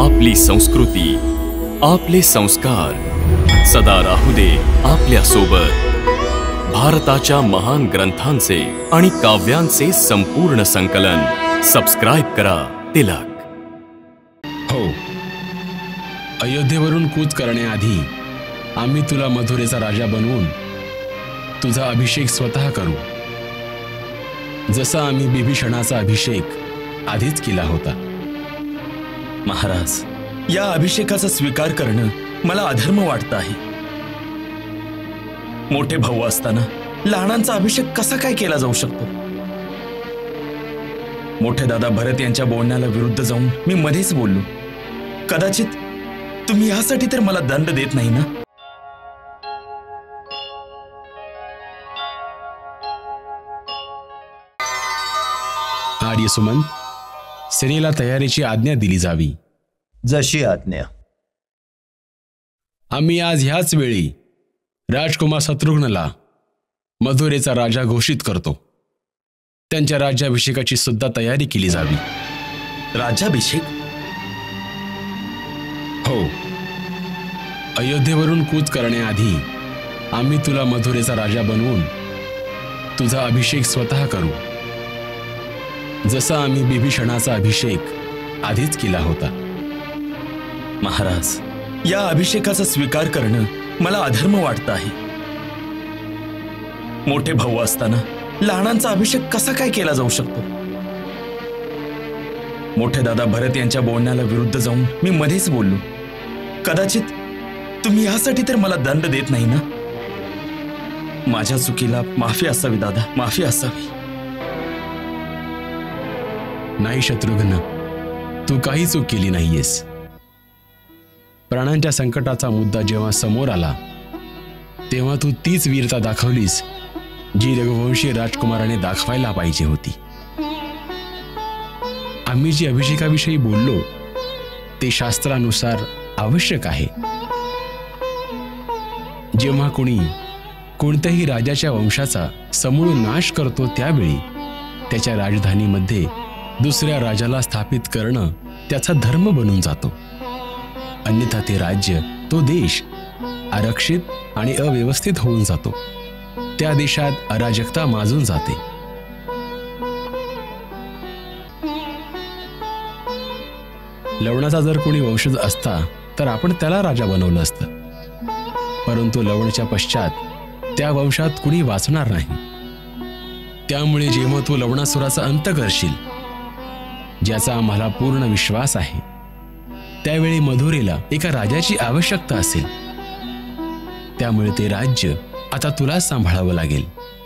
आपली संस्कृती, आपले संस्कार सदा राहू दे आपल्या सोबत। भारताच्या महान ग्रंथांचे आणि काव्यांचे संपूर्ण संकलन सबस्क्राइब करा तिलक। हो, अयोध्येवरून कूच करण्याआधी आम्ही तुला मथुरेचा राजा बनवून तुझा अभिषेक स्वतः करू, जसा आम्ही बिभीषणाचा अभिषेक आधीच केला होता। महाराज, या अभिषेकाचा स्वीकार करणं मला अधर्म वाटतं आहे। मोठे भाऊ असताना लहानांचा अभिषेक कसा काय केला जाऊ शकतो? मोठे दादा भरत यांच्या बोलण्याला विरुद्ध जाऊन मी मध्येच बोललो। कदाचित तुम्ही यासाठी तर मला दंड देत नाही ना? आर्यसुमन, सेनेला तयारीची आज्ञा दिली जावी। जशी आज्ञा। आम्ही आज ह्याच वेळी राजकुमार शत्रुघ्नला मथुरेचा राजा घोषित करतो। त्यांच्या राज्याभिषेकाची सुद्धा तयारी केली जावी। राज्याभिषेक? हो, अयोध्येवरून कूच करण्याआधी आम्ही तुला मथुरेचा राजा बनवून तुझा अभिषेक स्वतः करू, जसा आम्ही बिभीषणाचा अभिषेक आधीच केला होता। महाराज, या अभिषेकाचा स्वीकार करणं मला अधर्म वाटतं आहे। मोठे भाऊ असताना लहानांचा अभिषेक कसा काय केला जाऊ शकतो? मोठे दादा भरत यांच्या बोलण्याला विरुद्ध जाऊन मी मध्येच बोललो। कदाचित तुम्ही यासाठी तर मला दंड देत नाही ना? माझ्या चुकीला माफी असावी दादा, माफी असावी। नाही शत्रुघ्न, तू काही चूक केली नाहीयेस। प्राणांच्या संकटाचा मुद्दा जेव्हा समोर आला तेव्हा तू तीच वीरता दाखवलीस जी रघुवंशी राजकुमाराने दाखवायला पाहिजे होती। आम्ही जी अभिषेकाविषयी बोललो ते शास्त्रानुसार आवश्यक आहे। जेव्हा कोणत्याही राजाच्या वंशाचा समूळ नाश करतो त्यावेळी त्याच्या राजधानीमध्ये दुसऱ्या राजाला स्थापित करणं त्याचा धर्म बनून जातो। अन्यथा ते राज्य, तो देश आरक्षित आणि अव्यवस्थित होऊन जातो। त्या देशात अराजकता माजून जाते। लवणाचा जर कोणी वंशज असता तर आपण त्याला राजा बनवलं असतं, परंतु लवणच्या पश्चात त्या वंशात कुणी वाचणार नाही। त्यामुळे जेव्हा तू लवणासुराचा अंत करशील, ज्याचा आम्हाला पूर्ण विश्वास आहे, त्यावेळी मथुरेला एका राजाची आवश्यकता असेल। त्यामुळे ते राज्य आता तुलाच सांभाळावं लागेल।